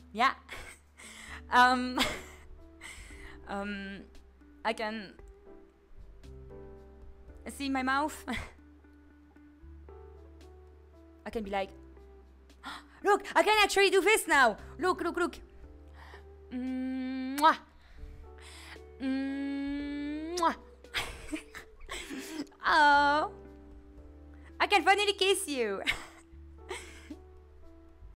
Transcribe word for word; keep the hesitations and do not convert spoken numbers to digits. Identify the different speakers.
Speaker 1: Yeah. um, um, I can see my mouth. I can be like, look, I can actually do this now. Look, look, look. Mwah. Mwah. Oh, I can finally kiss you.